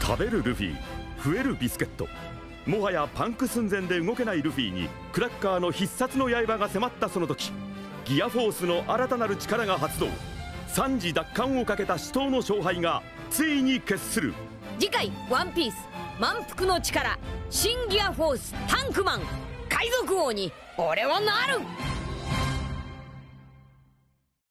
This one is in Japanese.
食べるルフィ、増えるビスケット。もはやパンク寸前で動けないルフィにクラッカーの必殺の刃が迫ったその時、ギアフォースの新たなる力が発動。3次奪還をかけた死闘の勝敗がついに決する。 次回「ワンピース満腹の力新ギアフォースタンクマン海賊王に俺はなる。